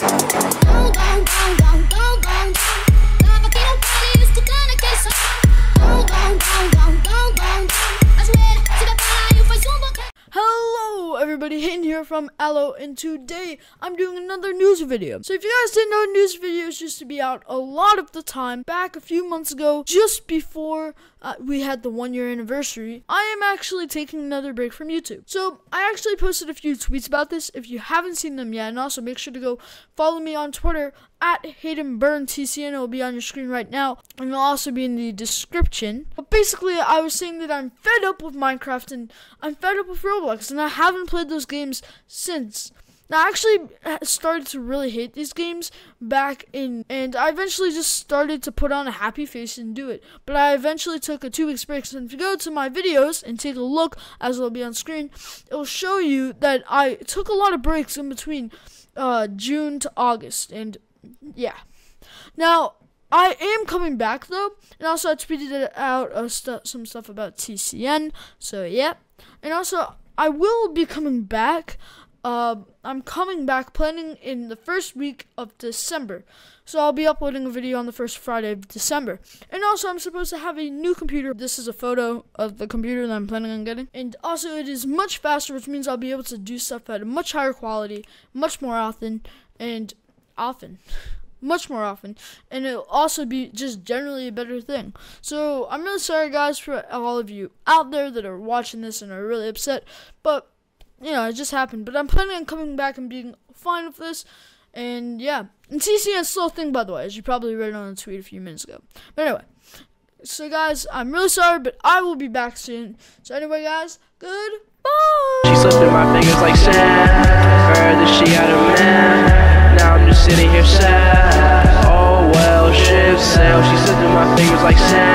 Hello everybody, Hayden here from Allo, and today I'm doing another news video. So if you guys didn't know, news videos used to be out a lot of the time back a few months ago, just before we had the 1-year anniversary. I am actually taking another break from YouTube. So I actually posted a few tweets about this if you haven't seen them yet, and also make sure to go follow me on Twitter at HaydenBurnTCN. It will be on your screen right now, and it'll also be in the description. But basically, I was saying that I'm fed up with Minecraft and I'm fed up with Roblox, and I haven't played those games since. Now, I actually started to really hate these games back in, and I eventually just started to put on a happy face and do it. But I eventually took a 2-week break, so if you go to my videos and take a look, as it'll be on screen, it will show you that I took a lot of breaks in between June to August, and yeah. Now, I am coming back though, and also I tweeted out some stuff about TCN, so yeah. And also, I will be coming back. I'm coming back planning in the first week of December. So I'll be uploading a video on the first Friday of December. And also I'm supposed to have a new computer. This is a photo of the computer that I'm planning on getting. And also it is much faster, which means I'll be able to do stuff at a much higher quality, much more often, much more often, and it'll also be just generally a better thing. So I'm really sorry guys for all of you out there that are watching this and are really upset, but you know, it just happened. But I'm planning on coming back and being fine with this, and yeah. And TCN's still a thing, by the way, as you probably read on a tweet a few minutes ago. But anyway, so guys, I'm really sorry, but I will be back soon. So anyway guys, goodbye. She slipped through my fingers like sand. Heard that she got a man. Now I'm just sitting here sad. Oh well, ship sail. She slipped through my fingers like sand.